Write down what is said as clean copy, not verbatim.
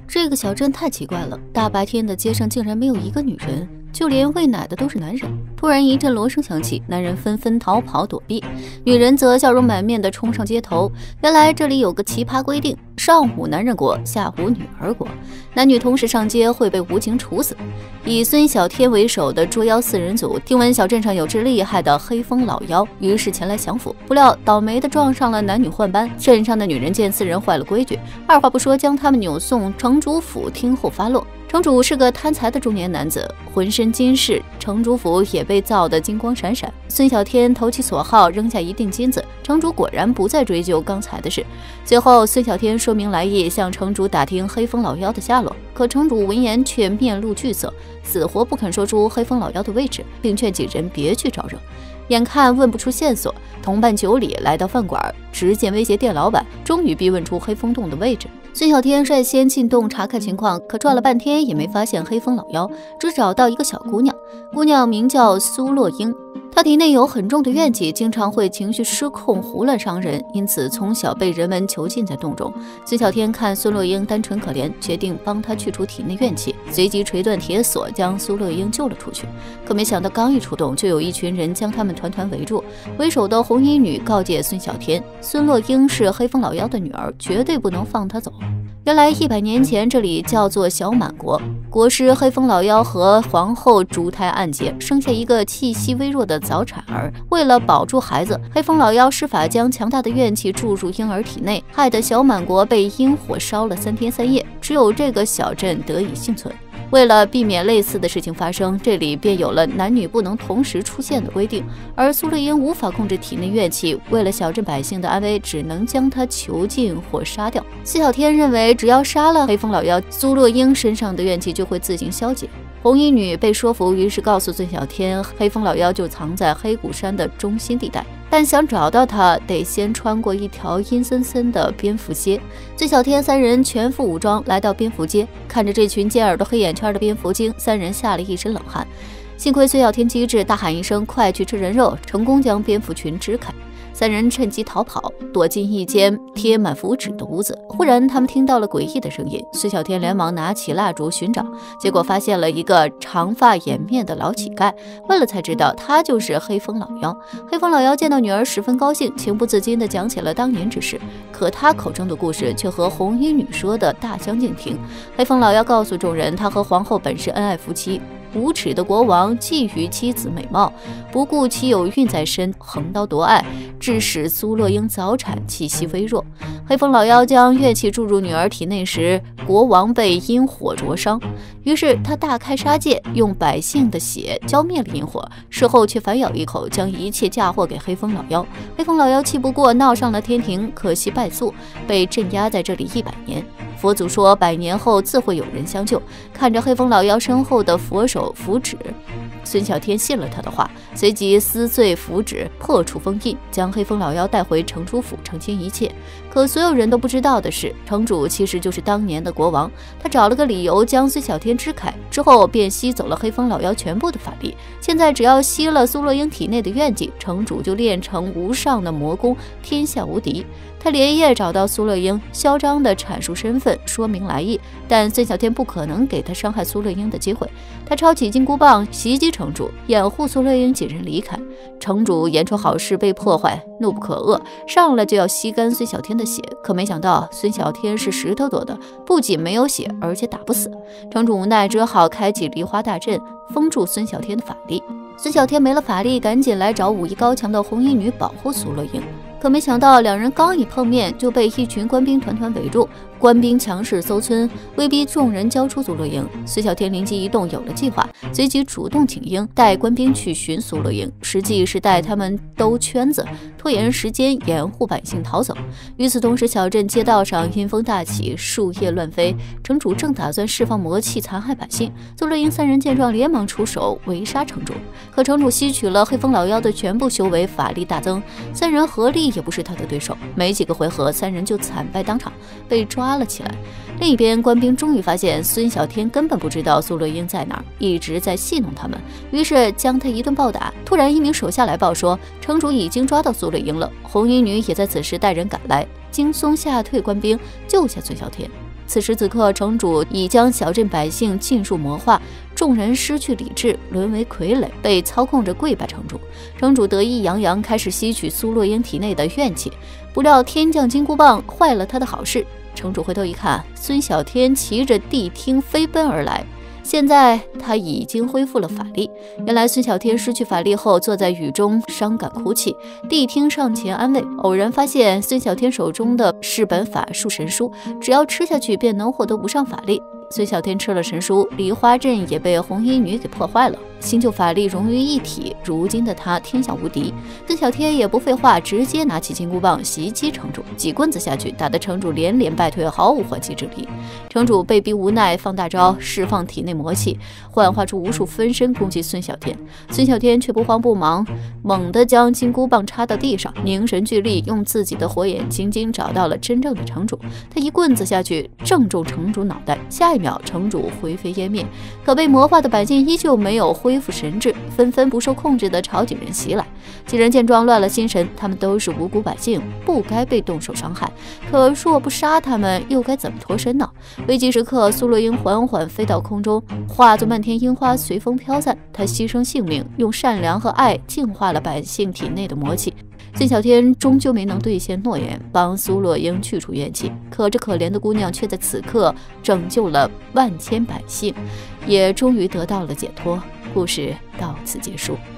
这个小镇太奇怪了，大白天的街上竟然没有一个女人，就连喂奶的都是男人。突然一阵锣声响起，男人纷纷逃跑躲避，女人则笑容满面地冲上街头。原来这里有个奇葩规定，上午男人国，下午女儿国，男女同时上街会被无情处死。以孙小天为首的捉妖4人组听闻小镇上有只厉害的黑风老妖，于是前来降服，不料倒霉的撞上了男女换班。镇上的女人见4人坏了规矩，二话不说将他们扭送城主府听候发落。城主是个贪财的中年男子，浑身金饰，城主府也被造得金光闪闪。孙小天投其所好，扔下一锭金子，城主果然不再追究刚才的事。随后孙小天说明来意，向城主打听黑风老妖的下落，可城主闻言却面露惧色，死活不肯说出黑风老妖的位置，并劝几人别去招惹。眼看问不出线索，同伴九里来到饭馆，直接威胁店老板，终于逼问出黑风洞的位置。孙小天率先进洞查看情况，可转了半天也没发现黑风老妖，只找到一个小姑娘，姑娘名叫苏洛英。她体内有很重的怨气，经常会情绪失控，胡乱伤人，因此从小被人们囚禁在洞中。孙小天看苏洛英单纯可怜，决定帮她去除体内怨气，随即锤断铁锁，将苏洛英救了出去。可没想到刚一出洞，就有一群人将他们团团围住。为首的红衣女告诫孙小天，孙洛英是黑风老妖的女儿，绝对不能放她走。原来100年前这里叫做小满国，国师黑风老妖和皇后逐胎暗结，生下一个气息微弱的早产儿。为了保住孩子，黑风老妖施法将强大的怨气注入婴儿体内，害得小满国被阴火烧了3天3夜，只有这个小镇得以幸存。为了避免类似的事情发生，这里便有了男女不能同时出现的规定。而苏洛英无法控制体内怨气，为了小镇百姓的安危，只能将她囚禁或杀掉。孙小天认为，只要杀了黑风老妖，苏洛英身上的怨气就会自行消解。红衣女被说服，于是告诉孙小天，黑风老妖就藏在黑谷山的中心地带，但想找到他，得先穿过一条阴森森的蝙蝠街。孙小天3人全副武装来到蝙蝠街，看着这群尖耳朵黑眼圈的蝙蝠精，3人吓了一身冷汗。幸亏孙小天机智，大喊一声快去吃人肉，成功将蝙蝠群支开。3人趁机逃跑，躲进一间贴满符纸的屋子。忽然他们听到了诡异的声音，孙小天连忙拿起蜡烛寻找，结果发现了一个长发掩面的老乞丐。问了才知道他就是黑风老妖。黑风老妖见到女儿十分高兴，情不自禁地讲起了当年之事，可他口中的故事却和红衣女说的大相径庭。黑风老妖告诉众人，他和皇后本是恩爱夫妻，无耻的国王觊觎妻子美貌，不顾其有孕在身，横刀夺爱，致使苏洛英早产，气息微弱。黑风老妖将怨气注入女儿体内时，国王被阴火灼伤，于是他大开杀戒，用百姓的血浇灭了阴火，事后却反咬一口，将一切嫁祸给黑风老妖。黑风老妖气不过，闹上了天庭，可惜败诉，被镇压在这里100年。佛祖说100年后自会有人相救。看着黑风老妖身后的佛手符纸，孙小天信了他的话，随即撕碎符纸，破除封印，将黑风老妖带回城主府澄清一切。可所有人都不知道的是，城主其实就是当年的国王。他找了个理由将孙小天支开，之后便吸走了黑风老妖全部的法力。现在只要吸了苏洛英体内的怨气，城主就练成无上的魔功，天下无敌。他连夜找到苏洛英，嚣张地阐述身份，说明来意，但孙小天不可能给他伤害苏洛英的机会。他抄起金箍棒袭击城主，掩护苏洛英几人离开。城主眼瞅好事被破坏，怒不可遏，上来就要吸干孙小天的血，可没想到孙小天是石头做的，不仅没有血，而且打不死。城主无奈，只好开启梨花大阵，封住孙小天的法力。孙小天没了法力，赶紧来找武艺高强的红衣女保护苏洛英。可没想到，两人刚一碰面，就被一群官兵团团围住。官兵强势搜村，威逼众人交出苏洛英。孙小天灵机一动，有了计划，随即主动请缨，带官兵去寻苏洛英，实际是带他们兜圈子，拖延时间，掩护百姓逃走。与此同时，小镇街道上阴风大起，树叶乱飞。城主正打算释放魔气残害百姓，苏洛英3人见状，连忙出手围杀城主。可城主吸取了黑风老妖的全部修为，法力大增，3人合力也不是他的对手。没几个回合，3人就惨败当场，被抓了起来。另一边，官兵终于发现孙小天根本不知道苏洛英在哪儿，一直在戏弄他们，于是将他一顿暴打。突然，一名手下来报说，城主已经抓到苏洛英了。红衣女也在此时带人赶来，惊松吓退官兵，救下孙小天。 此时此刻，城主已将小镇百姓尽数魔化，众人失去理智，沦为傀儡，被操控着跪拜城主。城主得意洋洋，开始吸取苏洛英体内的怨气，不料天降金箍棒坏了他的好事。城主回头一看，孙小天骑着地听飞奔而来。现在他已经恢复了法力。原来孙小天失去法力后，坐在雨中伤感哭泣。谛听上前安慰，偶然发现孙小天手中的是本法术神书，只要吃下去便能获得无上法力。孙小天吃了神书，梨花阵也被红衣女给破坏了，新旧法力融于一体。如今的他天下无敌。孙小天也不废话，直接拿起金箍棒袭击城主，几棍子下去，打得城主连连败退，毫无还击之力。城主被逼无奈，放大招，释放体内魔气，幻化出无数分身攻击孙小天。孙小天却不慌不忙，猛地将金箍棒插到地上，凝神聚力，用自己的火眼金睛找到了真正的城主。他一棍子下去，正中城主脑袋。下一秒，城主灰飞烟灭。可被魔化的百姓依旧没有恢复神智，纷纷不受控制地朝几人袭来。几人见状乱了心神，他们都是无辜百姓，不该被动手伤害。可若不杀他们，又该怎么脱身呢？危急时刻，苏洛英缓缓飞到空中，化作漫天樱花随风飘散。她牺牲性命，用善良和爱净化了百姓体内的魔气。孙小天终究没能兑现诺言，帮苏洛英去除怨气。可这可怜的姑娘却在此刻拯救了万千百姓，也终于得到了解脱。故事到此结束。